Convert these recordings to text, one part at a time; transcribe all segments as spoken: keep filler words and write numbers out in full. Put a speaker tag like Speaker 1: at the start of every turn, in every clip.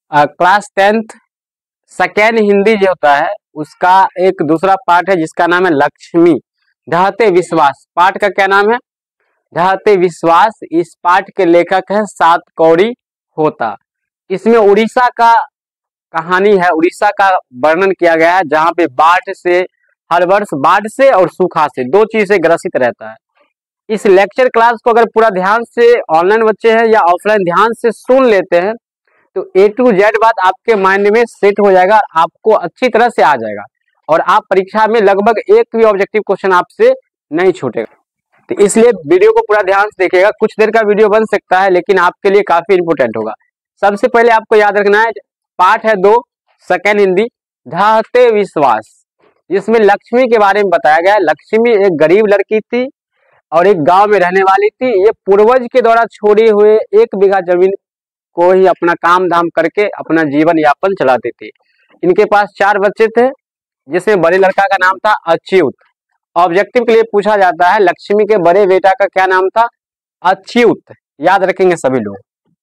Speaker 1: Class tenth second Hindi जो होता है उसका एक दूसरा पार्ट है जिसका नाम है लक्ष्मी ढहते विश्वास। पार्ट का क्या नाम है? ढहते विश्वास। इस पार्ट के लेखक है सात कौड़ी होता। इसमें उड़ीसा का कहानी है, उड़ीसा का वर्णन किया गया है जहाँ पे बाढ़ से हर वर्ष बाढ़ से और सूखा से दो चीज से ग्रसित रहता है। इस लेक्चर क्लास को अगर पूरा ध्यान से ऑनलाइन बच्चे हैं या ऑफलाइन ध्यान से सुन लेते हैं तो ए टू जेड बात आपके माइंड में सेट हो जाएगा, आपको अच्छी तरह से आ जाएगा और आप परीक्षा में लगभग एक भी ऑब्जेक्टिव क्वेश्चन आपसे नहीं छूटेगा। तो इसलिए वीडियो को पूरा ध्यान से देखिएगा। कुछ देर का वीडियो बन सकता है लेकिन आपके लिए काफी इंपोर्टेंट होगा। सबसे पहले आपको याद रखना है पाठ है दो सेकेंड हिंदी ढहते विश्वास, जिसमें लक्ष्मी के बारे में बताया गया है। लक्ष्मी एक गरीब लड़की थी और एक गांव में रहने वाली थी। ये पूर्वज के द्वारा छोड़े हुए एक बीघा जमीन को ही अपना काम धाम करके अपना जीवन यापन चलाते थे। इनके पास चार बच्चे थे जिसमें बड़े लड़का का नाम था अच्युत। ऑब्जेक्टिव के लिए पूछा जाता है लक्ष्मी के बड़े बेटा का क्या नाम था? अच्युत। याद रखेंगे सभी लोग।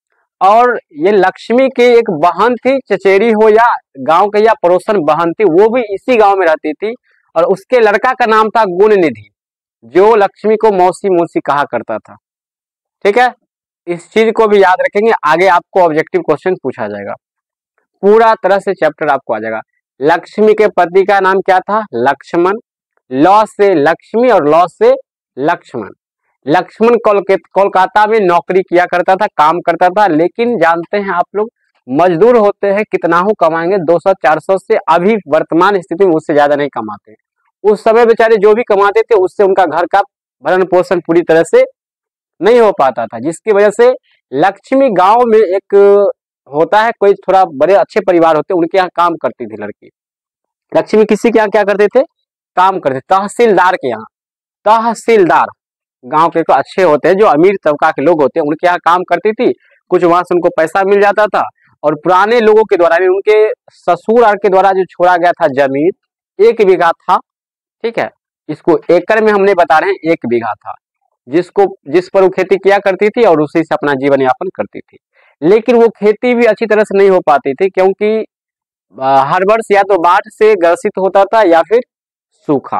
Speaker 1: और ये लक्ष्मी की एक बहन थी, चचेरी हो या गांव के या पड़ोसन बहन थी, वो भी इसी गांव में रहती थी और उसके लड़का का नाम था गुण निधि, जो लक्ष्मी को मौसी मौसी कहा करता था। ठीक है, इस चीज को भी याद रखेंगे। आगे आपको ऑब्जेक्टिव क्वेश्चन पूछा जाएगा, पूरा तरह से चैप्टर आपको आ जाएगा। लक्ष्मी के पति का नाम क्या था? लक्ष्मण। लॉ से लक्ष्मी और लॉ से लक्ष्मण। लक्ष्मण कोलकाता में नौकरी किया करता था, काम करता था, लेकिन जानते हैं आप लोग मजदूर होते हैं कितना हो कमाएंगे, दो सौ चार सौ से, अभी वर्तमान स्थिति में उससे ज्यादा नहीं कमाते। उस समय बेचारे जो भी कमाते थे उससे उनका घर का भरण पोषण पूरी तरह से नहीं हो पाता था, जिसकी वजह से लक्ष्मी गांव में एक होता है, कोई थोड़ा बड़े अच्छे परिवार होते उनके यहाँ काम करती थी लड़की। लक्ष्मी किसी के यहाँ क्या करते थे? काम करते। तहसीलदार के यहाँ, तहसीलदार गांव के तो अच्छे होते हैं, जो अमीर तबका के लोग होते हैं उनके यहाँ काम करती थी। कुछ वहां से उनको पैसा मिल जाता था और पुराने लोगों के द्वारा, उनके ससुर के द्वारा जो छोड़ा गया था जमीन एक बीघा था। ठीक है, इसको एकड़ में हमने बता रहे हैं, एक बीघा था जिसको जिस पर वो खेती किया करती थी और उसी से अपना जीवन यापन करती थी। लेकिन वो खेती भी अच्छी तरह से नहीं हो पाती थी क्योंकि हर वर्ष या तो बाढ़ से ग्रसित होता था या फिर सूखा।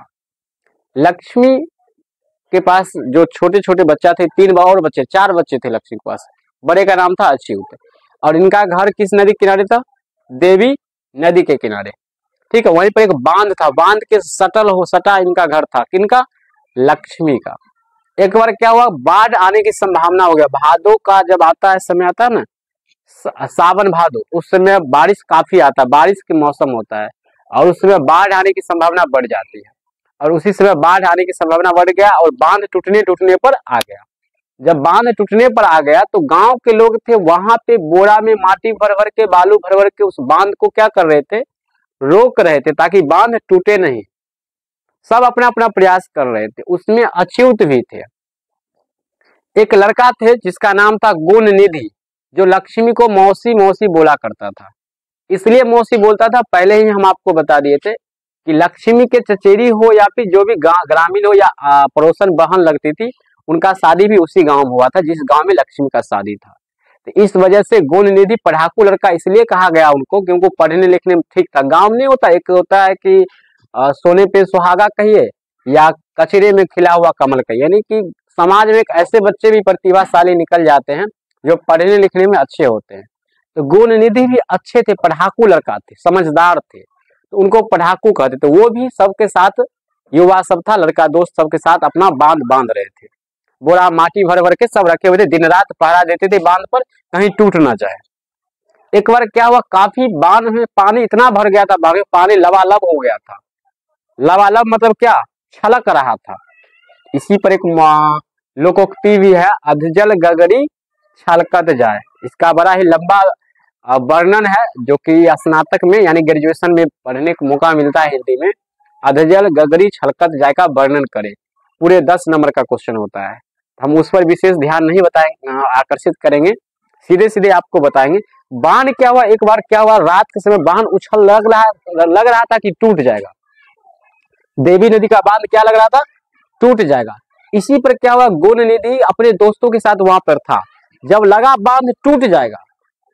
Speaker 1: लक्ष्मी के पास जो छोटे छोटे बच्चा थे, तीन और बच्चे, चार बच्चे थे लक्ष्मी के पास। बड़े का नाम था अच्युत और इनका घर किस नदी के किनारे था? देवी नदी के किनारे। ठीक है, वहीं पर एक बांध था, बांध के सटल हो सटा इनका घर था। किनका? लक्ष्मी का। एक बार क्या हुआ, बाढ़ आने की संभावना हो गया। भादो का जब आता है समय आता है ना, सावन भादो, उस समय बारिश काफी आता है, बारिश के मौसम होता है और उस समय बाढ़ आने की संभावना बढ़ जाती है। और उसी समय बाढ़ आने की संभावना बढ़ गया और बांध टूटने टूटने पर आ गया। जब बांध टूटने पर आ गया तो गांव के लोग थे वहां पे बोरा में माटी भर भर के, बालू भर भर के उस बांध को क्या कर रहे थे? रोक रहे थे ताकि बांध टूटे नहीं। सब अपना अपना प्रयास कर रहे थे, उसमें अच्युत भी थे। एक लड़का थे जिसका नाम था गुण निधि, जो लक्ष्मी को मौसी मौसी बोला करता था। इसलिए मौसी बोलता था, पहले ही हम आपको बता दिए थे कि लक्ष्मी के चचेरी हो या फिर जो भी ग्रामीण हो या पड़ोसन बहन लगती थी, उनका शादी भी उसी गांव में हुआ था जिस गांव में लक्ष्मी का शादी था। तो इस वजह से गुण निधि पढ़ाकू लड़का इसलिए कहा गया उनको क्योंकि पढ़ने लिखने में ठीक था। गांव में नहीं होता, एक होता है कि आ, सोने पे सुहागा कहिए या कचरे में खिला हुआ कमल कहिए, यानी कि समाज में एक ऐसे बच्चे भी प्रतिभाशाली निकल जाते हैं जो पढ़ने लिखने में अच्छे होते हैं। तो गुण निधि भी अच्छे थे, पढ़ाकू लड़का थे, समझदार थे, तो उनको पढ़ाकू कहते। तो वो भी सबके साथ, युवा सब था, लड़का दोस्त सबके साथ अपना बांध बांध रहे थे। बोरा माटी भर भर के सब रखे हुए थे, दिन रात पहरा देते थे बांध पर, कहीं टूट ना जाए। एक बार क्या हुआ, काफी बांध में पानी इतना भर गया था, पानी लबालब हो गया था। लबालब मतलब क्या? छलक रहा था। इसी पर एक लोकोक्ति भी है, अधजल गगरी छलकत जाए। इसका बड़ा ही लंबा वर्णन है जो कि स्नातक में यानी ग्रेजुएशन में पढ़ने का मौका मिलता है हिंदी में। अधजल गगरी छलकत जाए का वर्णन करे, पूरे दस नंबर का क्वेश्चन होता है। हम उस पर विशेष ध्यान नहीं बताएंगे, आकर्षित करेंगे, सीधे सीधे आपको बताएंगे। बांध क्या हुआ, एक बार क्या हुआ, रात के समय बांध उछल लग रहा लग रहा था कि टूट जाएगा। देवी नदी का बांध क्या लग रहा था? टूट जाएगा। इसी पर क्या हुआ, गुण निधि अपने दोस्तों के साथ वहां पर था। जब लगा बांध टूट जाएगा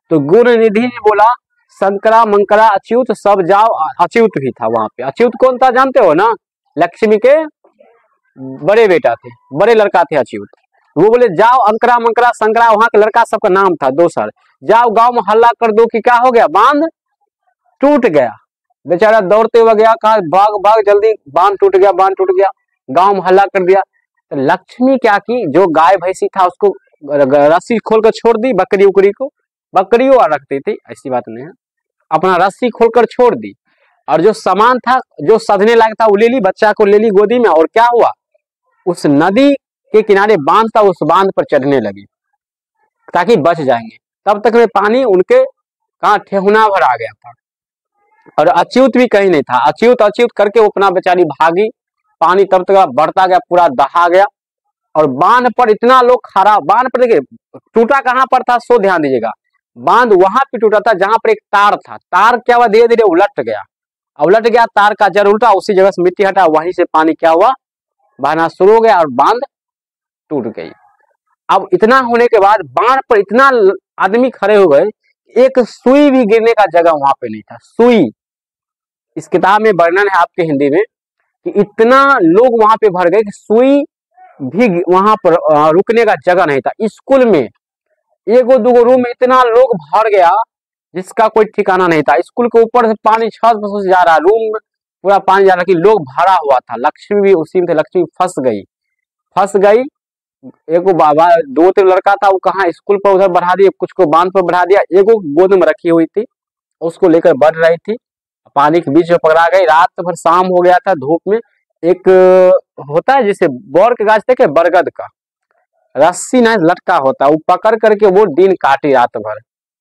Speaker 1: तो गुण निधि ने बोला शंकरा मंकरा अच्युत सब जाओ, अच्युत भी था वहां पे। अच्युत कौन था जानते हो ना, लक्ष्मी के बड़े बेटा थे, बड़े लड़का थे अच्युत। वो बोले जाओ अंकरा मंकरा शंकरा, वहां का लड़का सबका नाम था दो सर, जाओ गांव में हल्ला कर दो कि क्या हो गया, बांध टूट गया। बेचारा दौड़ते हुए गया, कहा भाग भाग जल्दी, बांध टूट गया, बांध टूट गया, गांव में हल्ला कर दिया। तो लक्ष्मी क्या की, जो गाय भैंसी था उसको रस्सी खोल कर छोड़ दी, बकरी उकरी को, बकरियों रखती थी ऐसी बात नहीं है, अपना रस्सी खोलकर छोड़ दी। और जो सामान था जो सधने लायक था वो ले ली, बच्चा को ले ली गोदी में, और क्या हुआ, उस नदी के किनारे बांध था, उस बांध पर चढ़ने लगी ताकि बच जाएंगे। तब तक में पानी उनके कहा ठेहुना भर आ गया था, और अच्युत भी कहीं नहीं था। अच्युत अच्युत करके वो अपना बेचारी भागी, पानी तब तक बढ़ता गया, पूरा दहा गया। और बांध पर इतना लोग खड़ा, बांध पर देखिए टूटा कहां पर था, सो ध्यान दीजिएगा, बांध वहां पे टूटा था जहां पर एक तार था, तार क्या हुआ धीरे धीरे उलट गया, उलट गया, तार का जड़ उल्टा, उसी जगह से मिट्टी हटा, वहीं से पानी क्या हुआ, बहना शुरू हो गया और बांध टूट गई। अब इतना होने के बाद बांध पर इतना आदमी खड़े हो गए, एक सुई भी गिरने का जगह वहां पे नहीं था। सुई, इस किताब में वर्णन है आपके हिंदी में कि इतना लोग वहां पे भर गए कि सुई भी वहां पर रुकने का जगह नहीं था। स्कूल में एगो दूगो रूम में इतना लोग भर गया जिसका कोई ठिकाना नहीं था। स्कूल के ऊपर से पानी छत पर जा रहा, रूम में पूरा पानी जा रहा कि लोग भरा हुआ था। लक्ष्मी भी उसी में थे, लक्ष्मी फंस गई, फंस गई। एगो बाबा दो तीन लड़का था, वो कहाँ स्कूल पर उधर बढ़ा दिया, कुछ को बांध पर बढ़ा दिया, एगो गोद में रखी हुई थी, उसको लेकर बढ़ रही थी, पानी के बीच में पकड़ा गई। रात भर शाम हो गया था, धूप में एक होता है जैसे बोर के गाछ थे बरगद का, रस्सी ना लटका होता, वो पकड़ करके वो दिन काटी रात भर।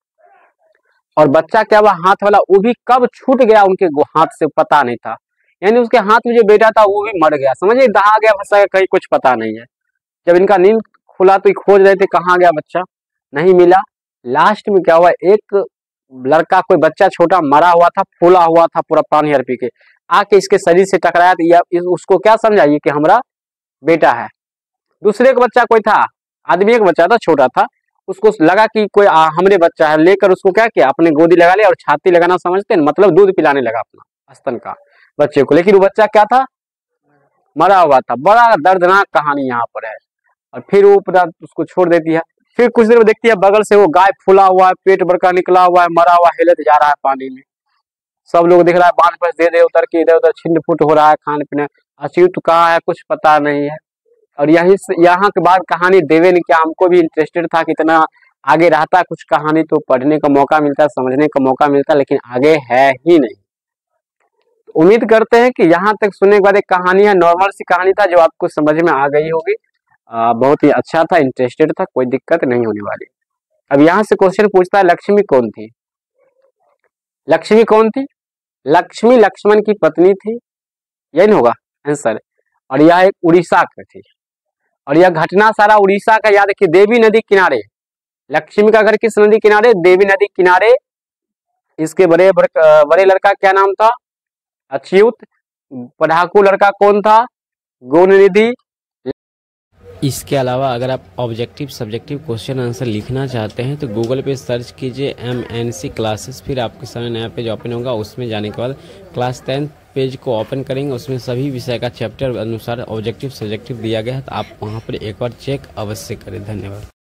Speaker 1: और बच्चा क्या हुआ, हाथ वाला वो भी कब छूट गया उनके हाथ से पता नहीं था, यानी उसके हाथ में जो बेटा था वो भी मर गया, समझिए दहा गया, फंसा गया, कहीं कुछ पता नहीं है। जब इनका नींद खुला तो खोज रहे थे कहाँ गया बच्चा, नहीं मिला। लास्ट में क्या हुआ, एक लड़का कोई बच्चा छोटा मरा हुआ था, फूला हुआ था पूरा पानी हर पी के, आके इसके शरीर से टकराया तो उसको क्या समझाइए कि हमारा बेटा है। दूसरे का बच्चा कोई था, आदमी एक बच्चा था छोटा था, उसको लगा कि कोई हमरे बच्चा है, लेकर उसको क्या किया, अपने गोदी लगा लिया और छाती लगाना समझते हैं, मतलब दूध पिलाने लगा अपना स्तन का बच्चे को, लेकिन वो बच्चा क्या था, मरा हुआ था। बड़ा दर्दनाक कहानी यहाँ पर है। और फिर वो पूरा उसको छोड़ देती है। फिर कुछ देर में देखती है बगल से वो गाय फूला हुआ है, पेट बड़का निकला हुआ है, मरा हुआ हिलत जा रहा है पानी में। सब लोग देख रहा है, बांध पर दे दे उतर के इधर उधर छिन्न फुट हो रहा है, खान पीने। अच्युत कहाँ है कुछ पता नहीं है। और यही यहाँ के बाद कहानी देवे ने क्या, हमको भी इंटरेस्टेड था कि इतना आगे रहता कुछ कहानी तो पढ़ने का मौका मिलता, समझने का मौका मिलता, लेकिन आगे है ही नहीं। तो उम्मीद करते हैं कि यहाँ तक सुनने के बाद एक कहानी है, नॉर्मल सी कहानी था जो आपको समझ में आ गई होगी। आ, बहुत ही अच्छा था, इंटरेस्टेड था, कोई दिक्कत नहीं होने वाली। अब यहाँ से क्वेश्चन पूछता है लक्ष्मी कौन थी। लक्ष्मी कौन थी? लक्ष्मी लक्ष्मण की पत्नी थी, यही होगा आंसर। और यह एक उड़ीसा की थी, और यह घटना सारा उड़ीसा का याद रखिए। देवी नदी किनारे, लक्ष्मी का घर किस नदी किनारे? देवी नदी किनारे। इसके बड़े बड़े लड़का क्या नाम था? अच्युत। पढ़ाकू लड़का कौन था? गुणनिधि।
Speaker 2: इसके अलावा अगर आप ऑब्जेक्टिव सब्जेक्टिव क्वेश्चन आंसर लिखना चाहते हैं तो गूगल पे सर्च कीजिए एम एन सी क्लासेस, फिर आपके सामने नया पेज ओपन होगा। उसमें जाने के बाद क्लास टेंथ पेज को ओपन करेंगे, उसमें सभी विषय का चैप्टर अनुसार ऑब्जेक्टिव सब्जेक्टिव दिया गया है, तो आप वहां पर एक बार चेक अवश्य करें। धन्यवाद।